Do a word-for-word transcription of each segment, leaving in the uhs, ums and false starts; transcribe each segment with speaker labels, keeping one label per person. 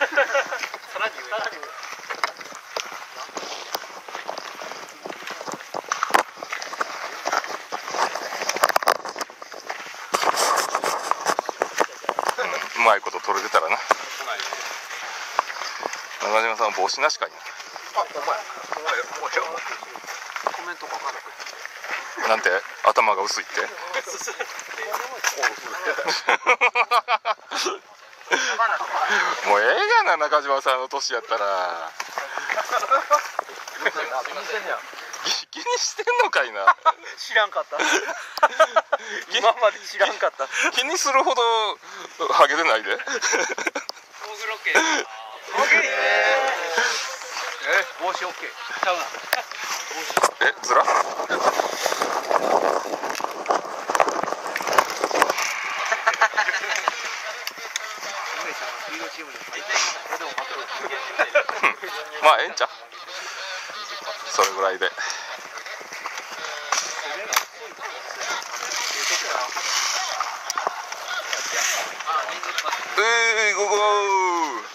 Speaker 1: さらに上。さらに上。
Speaker 2: うまいこと取れてたらな。中島さん帽子なしかいな。
Speaker 1: あ、お前。お前、お前よ。コメント書かなくて。
Speaker 2: なんて頭が薄いって。もうええがな、中島さんの年やったら。気にしてんのかいな。
Speaker 1: 知らんかった。今まで知らんかった。
Speaker 2: 気にするほどハゲてないで。
Speaker 1: 大黒家。オッケー。え、帽子オッケー。ちゃうな。
Speaker 2: え、ずら？まあええんちゃ。それぐらいで。えー、ゴーゴー。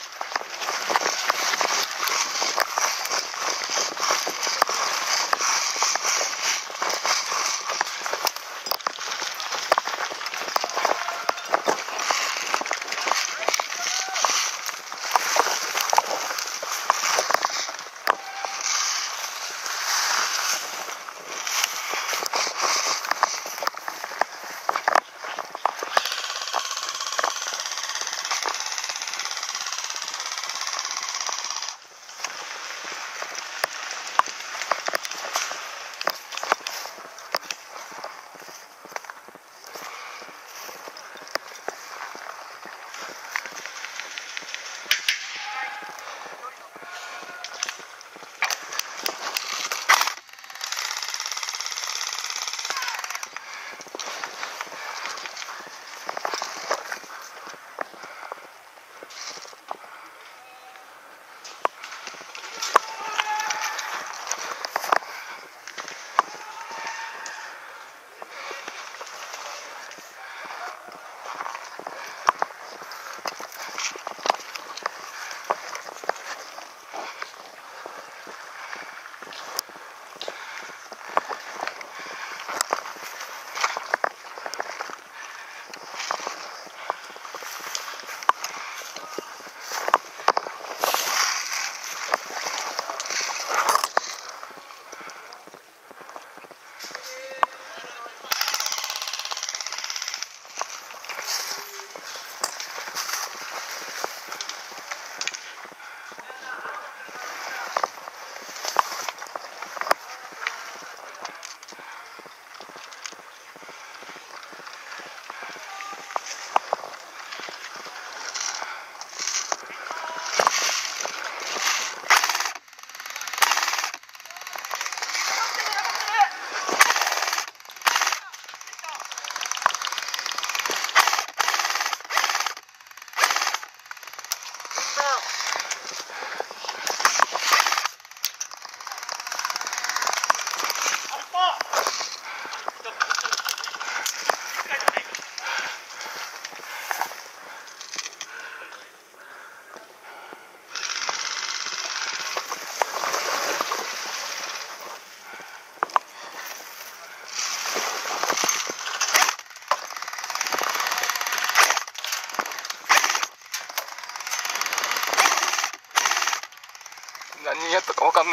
Speaker 2: 何人やったか分かんない。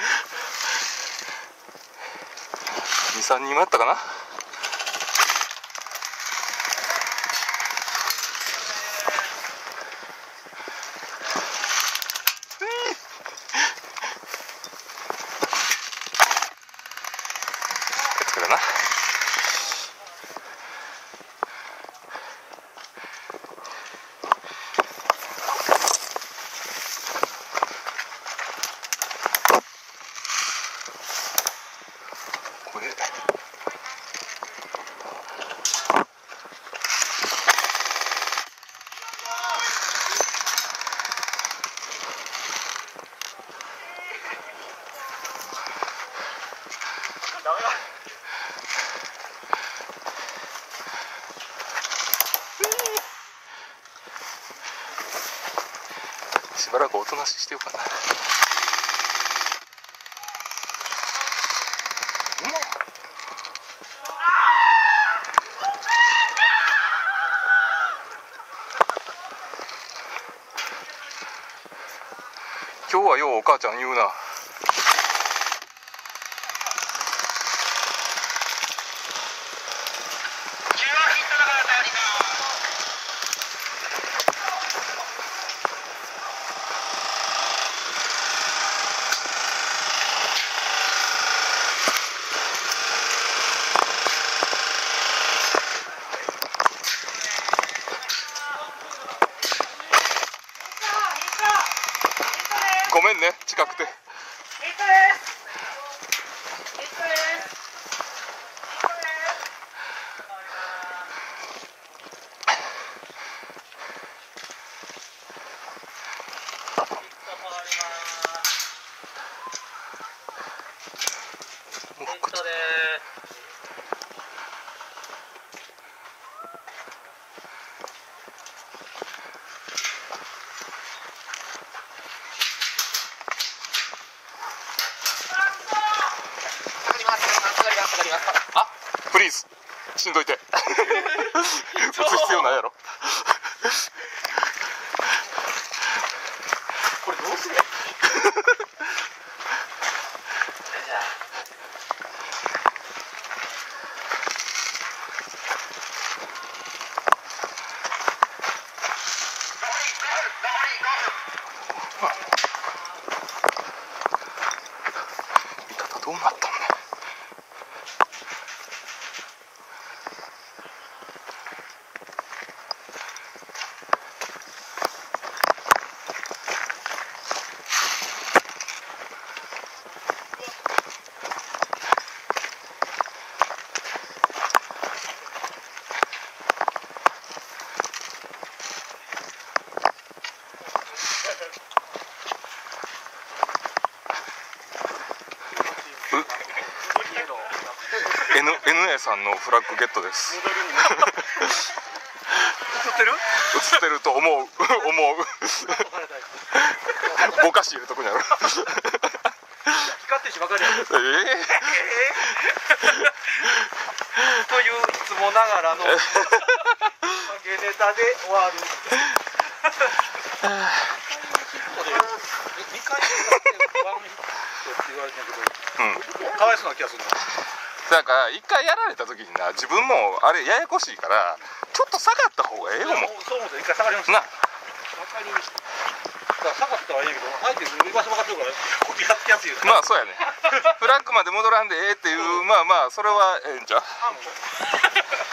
Speaker 2: に、さんにんもやったかな。これな。これしばらくおとなししてようかな。今日はようお母ちゃん言うな。ごめんね、近くて。あ、プリーズしんどいて打つ必要ないやろ
Speaker 1: これどうする
Speaker 2: 味方どうなったんだ。N, NA さんのフラッグゲットです。映
Speaker 1: ってる？
Speaker 2: 映ってると思う思うぼかし入れとくんやろ。
Speaker 1: 光ってしばかりやる。
Speaker 2: えー、
Speaker 1: といういつもながらのゲネタで終わる。にかいワンヒットって言われてるけど、うん、かわいそうな気がするな。
Speaker 2: だから一回やられた時にな、自分もあれややこしいからちょっと下がった方がええよもん。
Speaker 1: そう思って一回下がりました。な、下がりました。だから下がったらいいけど、相手に居場所分かってるからこうやってやつ言う。
Speaker 2: まあそうやね。フラッグまで戻らんでええっていう、まあまあそれはええんちゃう。